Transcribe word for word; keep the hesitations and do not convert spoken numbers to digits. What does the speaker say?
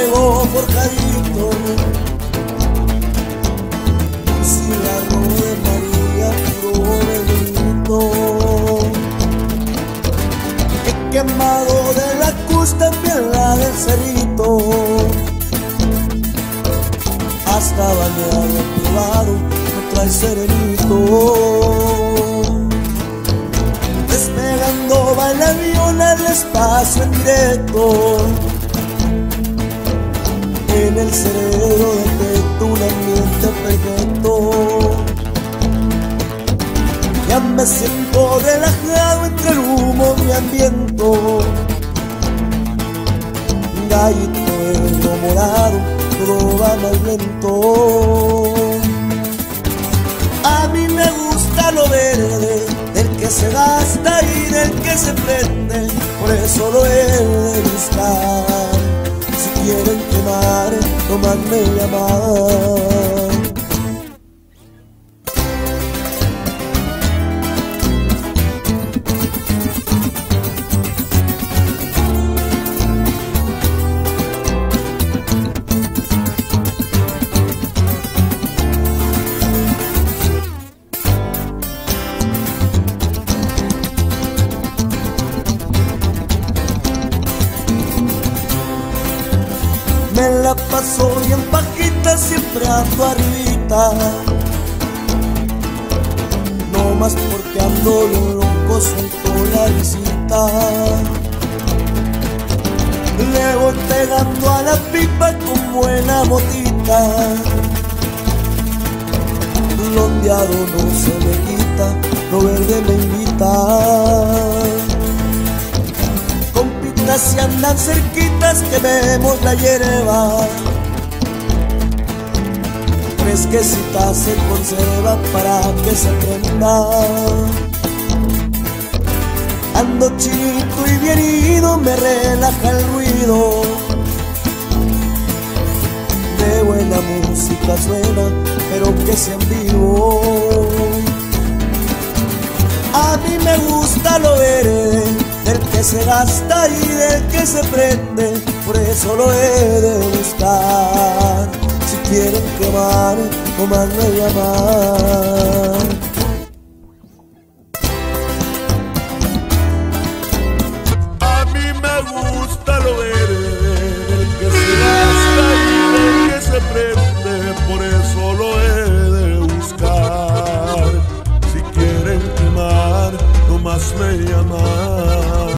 fuego forjadito, cigarro de María, puro benito. He quemado de la cruz también la del cerrito, hasta bañado en privado me trae serenito. Despegando va el avión al espacio en directo, en el cerebro detecto un ambiente perfecto. Ya me siento relajado entre el humo mi ambiento. Gallito verde morado, todo va más lento. A mí me gusta lo verde, del que se gasta y del que se prende, por eso lo he de buscar. Si quieren quemar, no manden llamar. Me la paso bien bajita, siempre ando arribita, no más porque ando bien loco, suelto la visita. Le voy pegando a la pipa con buena motita, blondeado no se me quita, lo verde me invita. Si andan cerquitas quememos la hierba, fresquecita se conserva para que se prenda. Ando chinito y bien ido, me relaja el ruido, de buena música suena, pero que sea en vivo. A mí me gusta lo verde, del que se gasta y del que se prende, por eso lo he de buscar. Si quieren quemar, no manden llamar.